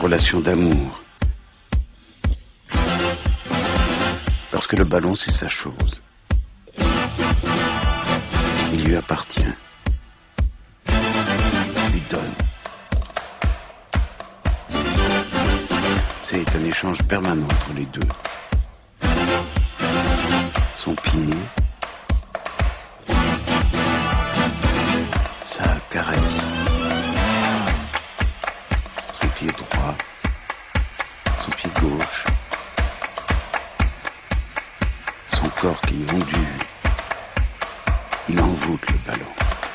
relation d'amour. Parce que le ballon, c'est sa chose. Il lui appartient. Il lui donne. C'est un échange permanent entre les deux. Son pied, sa caresse, son pied droit, son pied gauche, son corps qui ondule, il envoûte le ballon.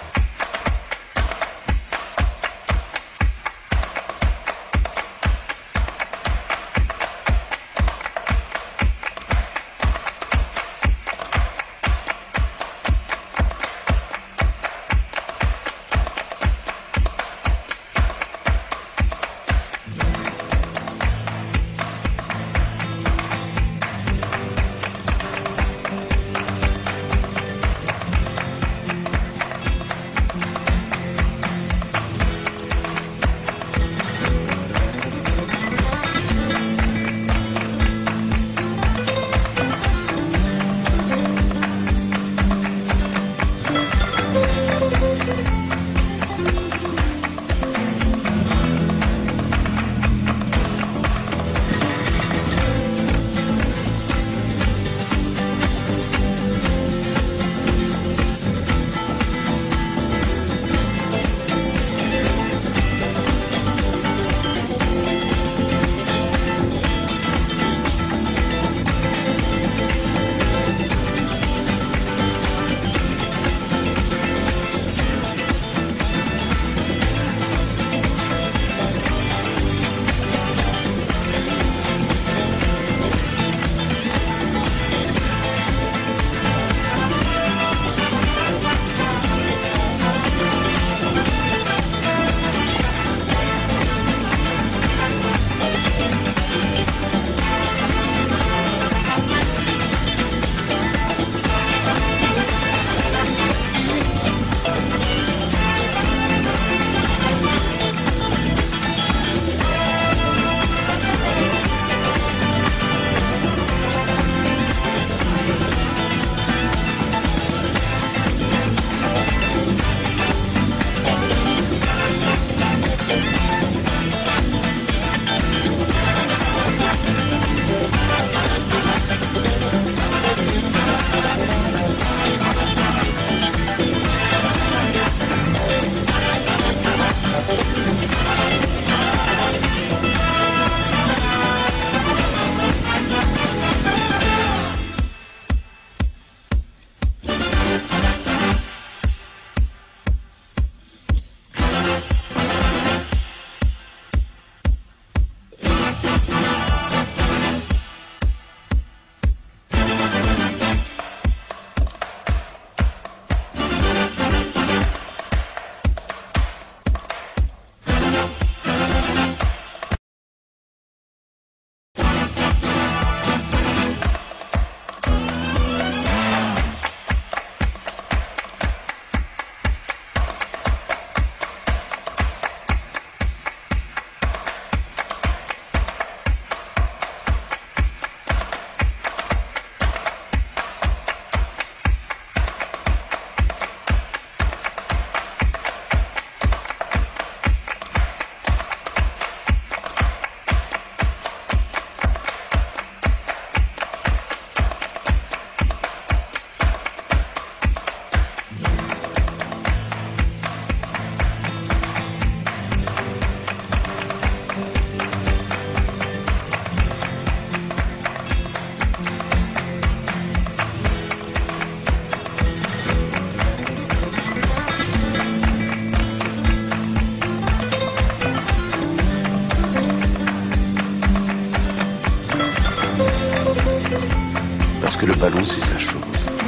Que le ballon, c'est sa chose.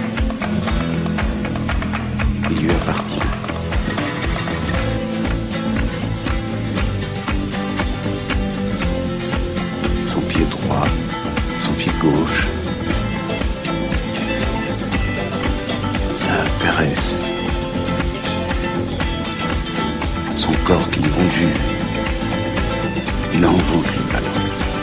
Il lui appartient. Son pied droit, son pied gauche, sa caresse, son corps qui ondule, Il envoûte le ballon.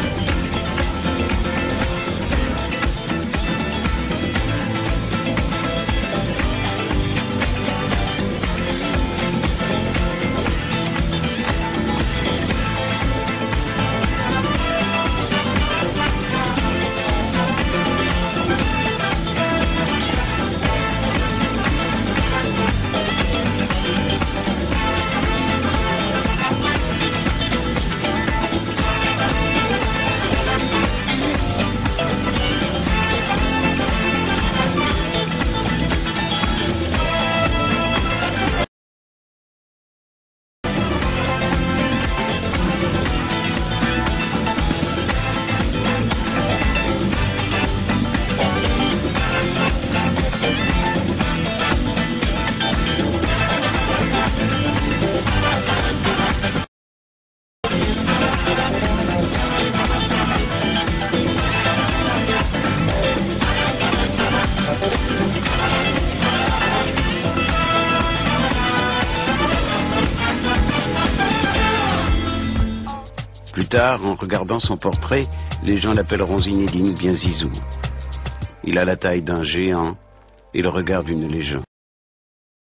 Plus tard, en regardant son portrait, les gens l'appelleront Zinedine ou bien Zizou. Il a la taille d'un géant et le regard d'une légende.